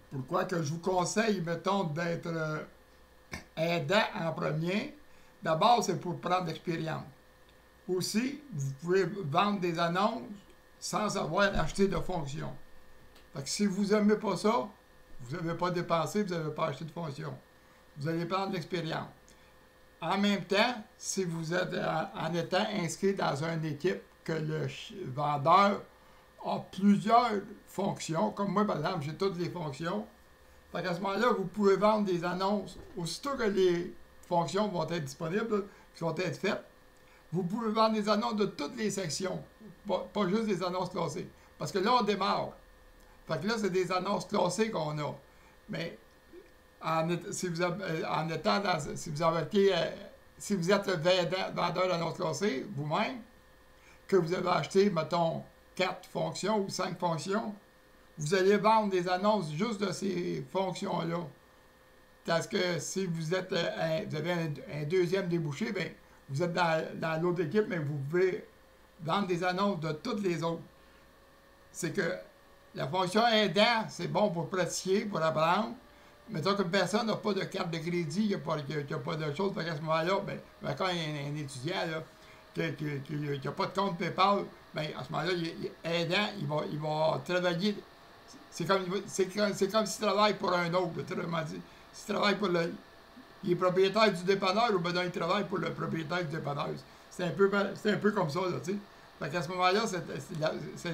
Pourquoi que je vous conseille, mettons, d'être aidant en premier? D'abord, c'est pour prendre l'expérience. Aussi, vous pouvez vendre des annonces sans avoir acheté de fonction. Fait que si vous n'aimez pas ça, vous n'avez pas dépensé, vous n'avez pas acheté de fonction. Vous allez prendre l'expérience. En même temps, si vous êtes en étant inscrit dans une équipe que le vendeur a plusieurs fonctions, comme moi par exemple, j'ai toutes les fonctions. Fait qu'à ce moment-là, vous pouvez vendre des annonces. Aussitôt que les fonctions vont être disponibles, qui vont être faites, vous pouvez vendre des annonces de toutes les sections, pas juste des annonces classées. Parce que là, on démarre. Fait que là, c'est des annonces classées qu'on a. Mais si vous en étant dans, si vous avez été, si vous êtes vendeur d'annonces classées, vous-même, que vous avez acheté, mettons, 4 fonctions ou 5 fonctions, vous allez vendre des annonces juste de ces fonctions-là. Parce que si vous êtes vous avez un deuxième débouché, bien, vous êtes dans l'autre équipe, mais vous pouvez vendre des annonces de toutes les autres. C'est que la fonction aidant, c'est bon pour pratiquer, pour apprendre. Mettons qu'une personne n'a pas de carte de crédit, il n'y a, pas de choses, à ce moment-là, ben, quand il y a un étudiant là, qui n'a pas de compte PayPal, ben, à ce moment-là, aidant, il va travailler. C'est comme s'il travaille pour un autre, autrement dit. S'il travaille pour le. Il est propriétaire du dépanneur ou ben il travaille pour le propriétaire du dépanneur. C'est un peu comme ça, là, tu sais. Fait qu'à ce moment-là, c'est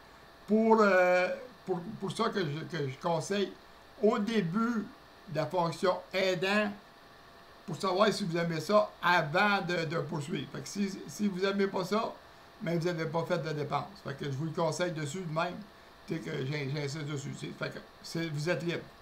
pour ça que je conseille au début de la fonction aidant pour savoir si vous aimez ça avant de poursuivre. Fait que si vous n'aimez pas ça, mais vous n'avez pas fait de dépenses. Fait que je vous le conseille dessus de même. Tu sais que j'insiste dessus. Fait que vous êtes libre.